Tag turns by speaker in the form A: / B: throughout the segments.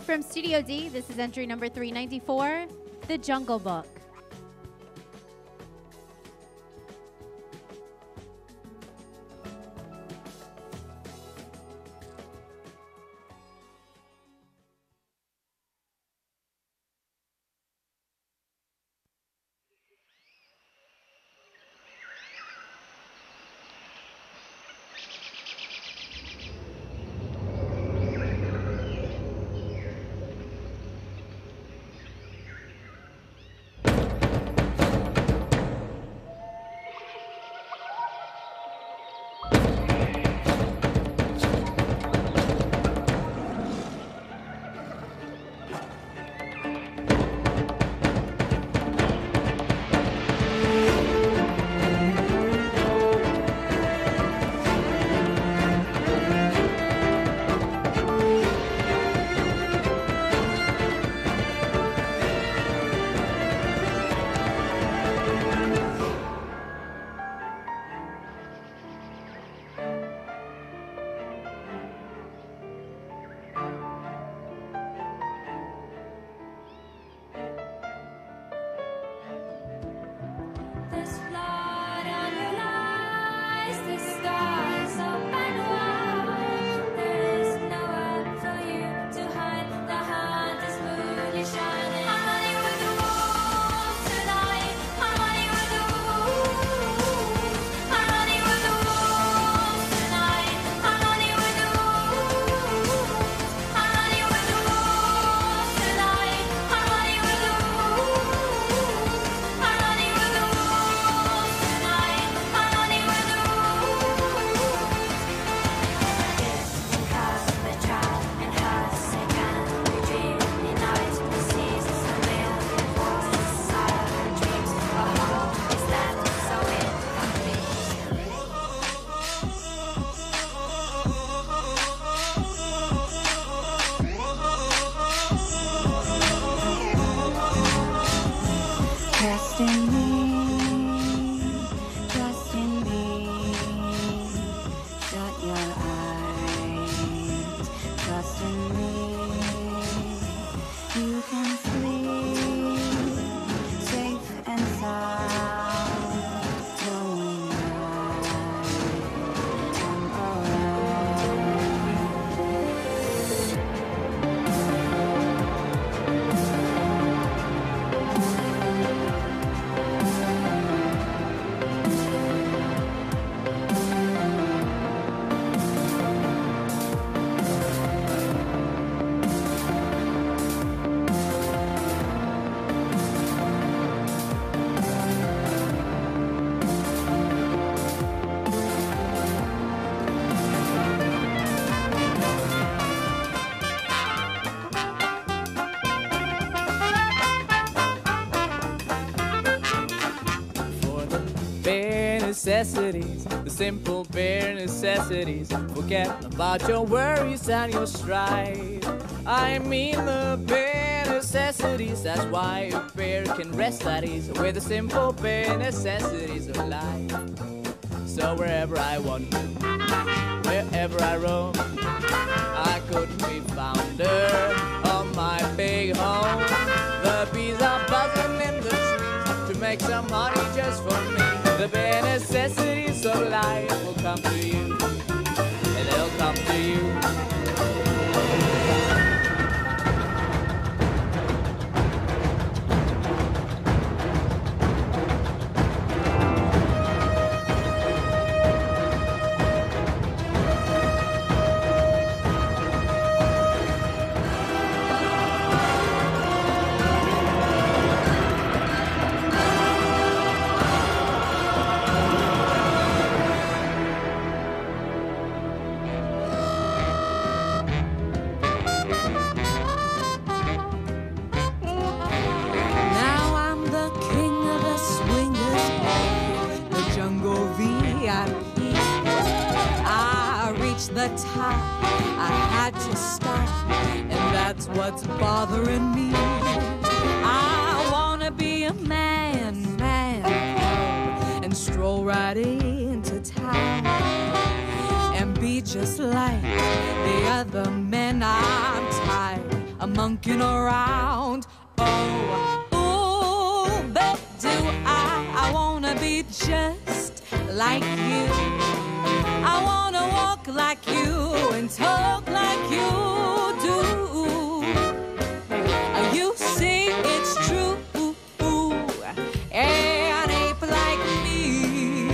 A: from Studio D, this is entry number 394, The Jungle Book.
B: Necessities, the simple bare necessities. Forget about your worries and your strife. I mean the bare necessities. That's why a bear can rest at ease with the simple bare necessities of life. So wherever I wander, wherever I roam, I couldn't be founder on my big home. The bees are buzzing in the trees to make some honey just for me. The bare necessities of life will come to you, and they'll come to you.
C: The top, I had to stop, and that's what's bothering me. I wanna be a man, and stroll right into town and be just like the other men. I'm tired I'm monkeying around. Oh, ooh, but do I wanna be just like you. I wanna walk like you and talk like you do. You see, it's true, an ape like me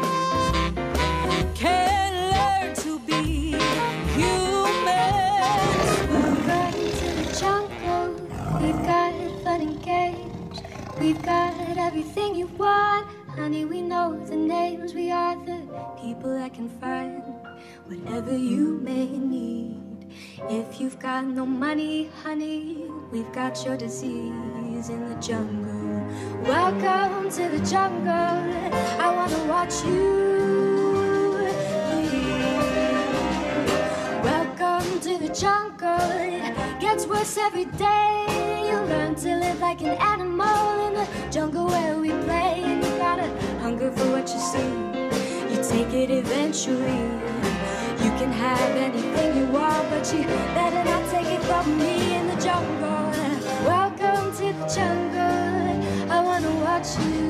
C: can learn to be human.
D: Welcome to the jungle. We've got fun and games. We've got everything you want. Honey, we know the names. We are the people that can find whatever you may need. If you've got no money, honey, we've got your disease in the jungle. Welcome to the jungle. I wanna watch you bleed. Welcome to the jungle. It gets worse every day. You learn to live like an animal in the jungle where we play. And you gotta hunger for what you see. You take it eventually. You can have anything you want, but you better not take it from me in the jungle. Welcome to the jungle. I wanna watch you